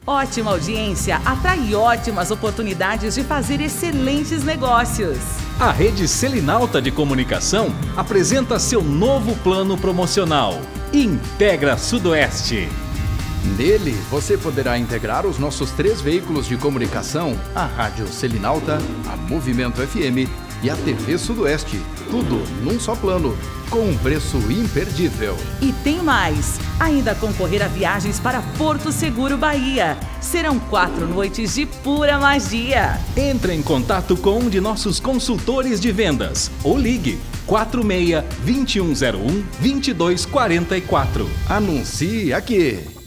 Ótima audiência atrai ótimas oportunidades de fazer excelentes negócios. A rede Selinalta de Comunicação apresenta seu novo plano promocional, Integra Sudoeste. Nele, você poderá integrar os nossos 3 veículos de comunicação, a Rádio Selinalta, a Movimento FM e a TV Sudoeste. Tudo num só plano, com um preço imperdível. E tem mais! Ainda concorrer a viagens para Porto Seguro, Bahia. Serão 4 noites de pura magia. Entre em contato com um de nossos consultores de vendas ou ligue 46 2101 2244. Anuncie aqui!